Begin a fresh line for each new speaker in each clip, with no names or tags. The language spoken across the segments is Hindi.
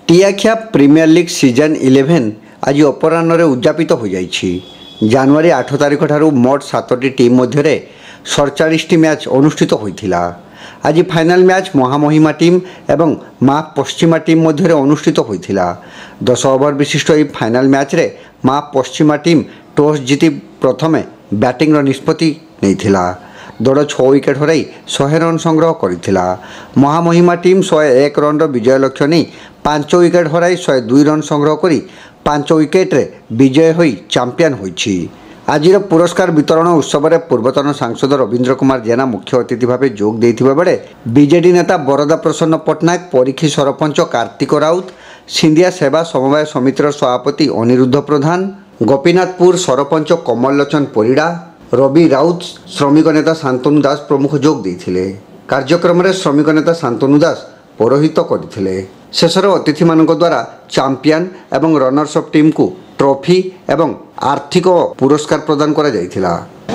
टीआखिया प्रीमियर लीग सीजन 11 आज अपराह्न उद्यापित हो जाइछि। जनवरी 8 तारिख ठारू मोट 7टी टीम मध्य 47टी मैच अनुष्ठित होइथिला। आज फाइनल मैच महामहिमा टीम एवं माँ पश्चिमा टीम मध्य अनुष्ठित होइथिला। 10 ओवर विशिष्ट यह फाइनल मैच रे माँ पश्चिमा टीम टॉस जीति प्रथमे बैटिंग निष्पत्ति नैथिला। दल 6 विकेट हराई 100 रन संग्रह करिथिला। महामहिमा टीम 101 रन विजय लक्ष्य नहीं 5 विकेट हराई 102 रन संग्रह करी 5 विकेट रे विजय होई चैंपियन होइछि। आज पुरस्कार वितरण उत्सव में पूर्वतन सांसद रवींद्र कुमार जेना मुख्य अतिथि भाव जोग देथिबा बेले बीजेडी नेता बरदा प्रसन्न पट्टनायक, परीक्षी सरपंच कार्तिक राउत, सिंधिया सेवा समवाय समितिर सभापति अनिरुद्ध प्रधान, गोपीनाथपुर सरपंच कमल लोचन परिड़ा, रवि राउत, श्रमिक नेता शांतनु दास प्रमुख जोग देथिले। कार्यक्रम में श्रमिक नेता शांतनु दास पौरोहित करथिले। शेषर अतिथि मानक द्वारा चैंपियन एवं रनर्स अप टीम को ट्रॉफी एवं आर्थिक पुरस्कार प्रदान करा जायथिला।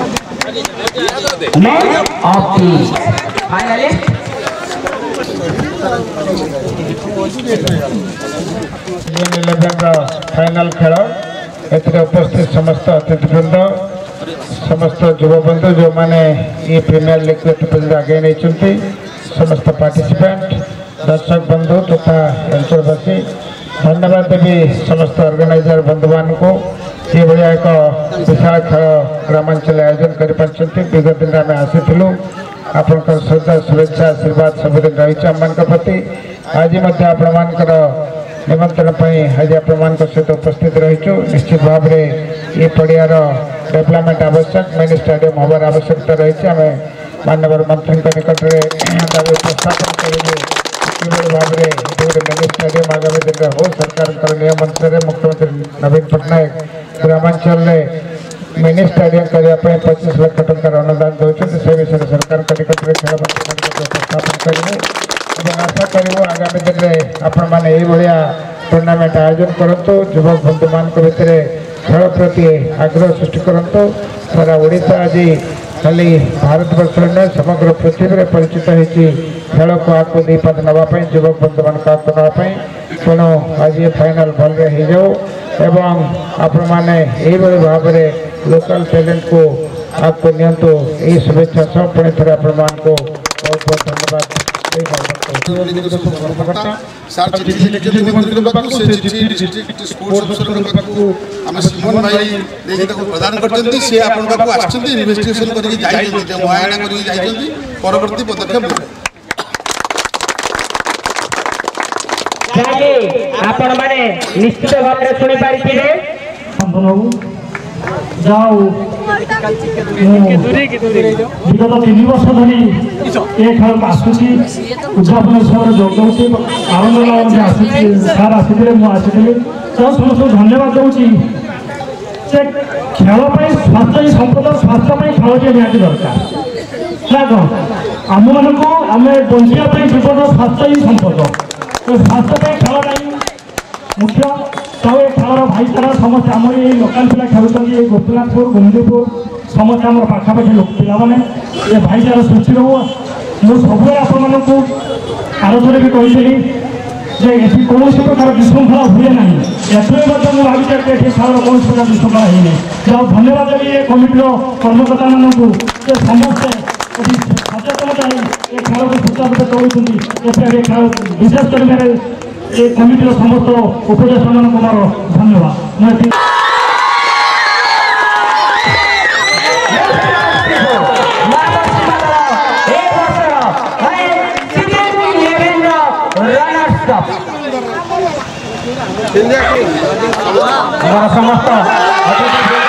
फाइनल खेल एथिरे उपस्थित समस्त अतिथिवृंद, समस्त युवबंधु जो माने ये प्रीमियर लीग में आगे नहीं, समस्त पार्टिसिपेंट, दर्शक बंधु तथा अंचलवासी धन्यवाद देवी समस्त ऑर्गेनाइजर बंधु मान को ये भाया एक विशाल खेल ग्रामांचल आयोजन कर विगत दिन आम आसीलु। आपण श्रद्धा शुभेच्छा आशीर्वाद सबुदिन रही आम प्रति। आज आपण निमंत्रण आज आपण सहित उपस्थित रहीचु। निश्चित भाव में ये पड़ियार डेवलपमेंट आवश्यक, मिनी स्टेडियम हबार आवश्यकता रही। आम माननीय मंत्री निकट में उपस्थापन करेंगे भाव में मिनी स्टेडियम आगामी दिन में हो। सरकार नियम अनुसार मुख्यमंत्री नवीन पट्टनायक ग्रामांचल में मिनी स्टेडियम करने 25 लाख टंकार अनुदान दौरान से विषय सरकार निकट में खेल उपस्थापन करेंगे। आशा करूँ आगामी दिन में आपण मैंने यह टूर्णामेंट आयोजन करूँ। युवक बंधु मान भितर खेल प्रति आग्रह सृष्टि करूँ। सारा ओडिशा आज खाली भारतवर्ष में समग्र पृथ्वी में परिचित होती खेल को आगे दे पाद नापी युवक बंधु मान आगे नापी। तेणु आज ये फाइनाल भले हो जाऊ एवं आपण मैंने यही भाव में लोकल टैलेंट को आगे नियंतु। यही शुभेच्छा सब पुणी थे आपण मान को बहुत बहुत धन्यवाद।
परवर्ती पदक्षेप
आपण माने निश्चित भाव में शुणी पारिथिबे।
जाओ विगत 3 वर्ष धरी ये खेल आसूसी उद्यापन उत्सव जोग आनंद आसी सार आसी मुझे तो समस्त धन्यवाद दूसरी। से खेल स्वास्थ्य ही संपद, स्वास्थ्य खेल टे निहाती दरकार ना कौन आम मान को आम बचाई जीवन स्वास्थ्य ही संपद। तो स्वास्थ्य खेलटा ही मुख्य। तो ये खेल भाईचारा समस्त आम ये लोकाल पिला खेलुं गोपीनाथपुर गुंडीपुर समस्त आम पाखापाखि लोक पाने ये भाईचारा सृष्टि रो। मुझे सब आपको आरथर भी कही कौन प्रकार विशृंखला हुए ना एथर मुझे भावी खेल कौन प्रकार विशृंखला होनी। जब धन्यवाद देवी ये कमिटर कर्मकर्ता मानक समस्ते सचेतनता ये खेल को सुचारू कर विशेष कर मेरे ये कमिटर समस्त उपदेष्टा मान को मोर धन्यवाद।
समस्त